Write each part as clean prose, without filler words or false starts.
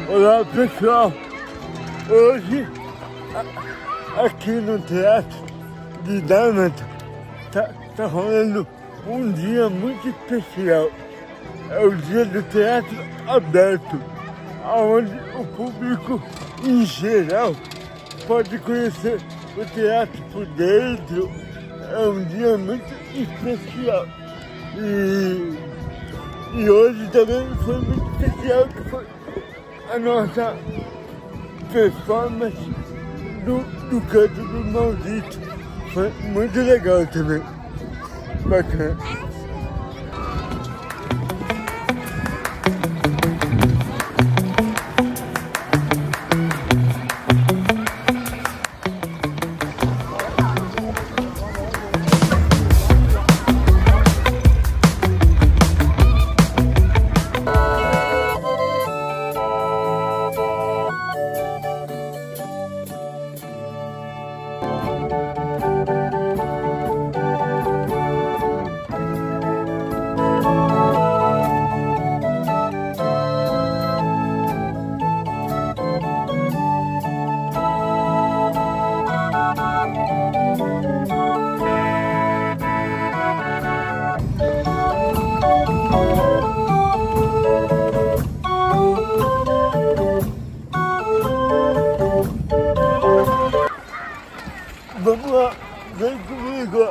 Olá pessoal, hoje aqui no Teatro de Darmstadt tá rolando um dia muito especial. É o dia do teatro aberto, onde o público em geral pode conhecer o teatro por dentro. É um dia muito especial. E hoje também foi muito especial, que foi a nossa performance do canto do maldito. Foi muito legal também. Bacana. Vamos lá, vem comigo.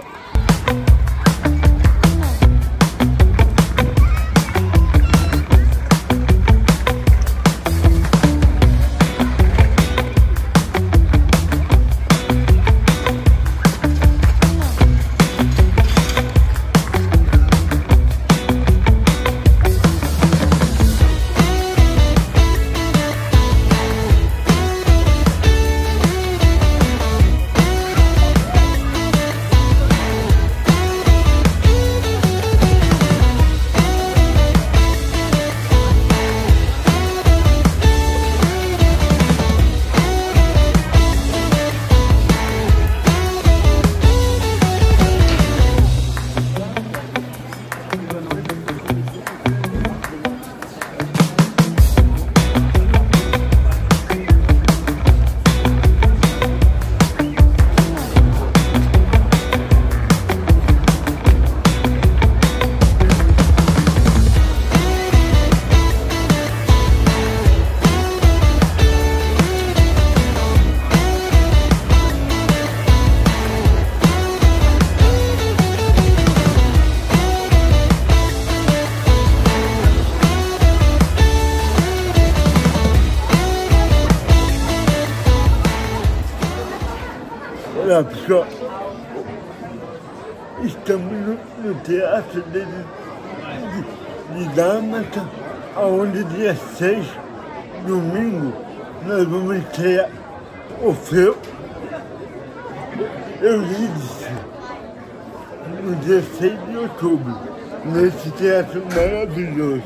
Olá pessoal, estamos no Teatro de Darmstadt, onde dia 6, domingo, nós vamos estrear Orpheus, Eurydice, no dia 6 de outubro, nesse teatro maravilhoso.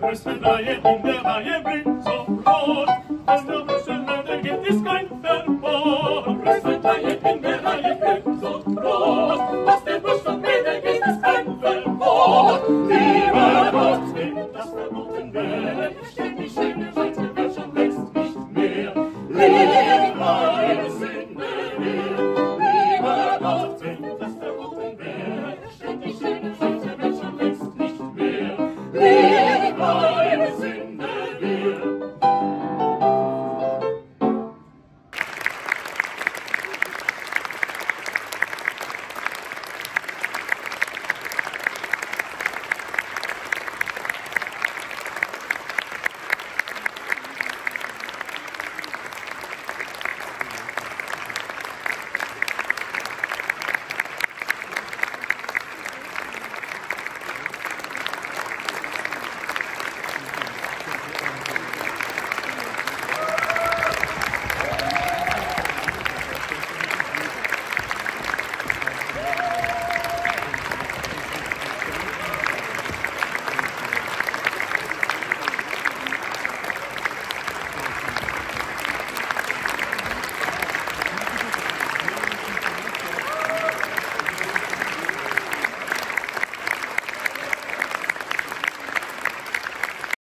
Rüsten Reihe in der Reihe bringt so Brot, an der Muschelmänner gibt es kein Verbot. Rüsten Reihe in der Reihe bringt so Brot, aus der Muschelmänner gibt es kein Verbot. Lieber Gott, wenn das verboten wäre, steht die schöne weite Welt schon längst nicht mehr. Lieber im Sinne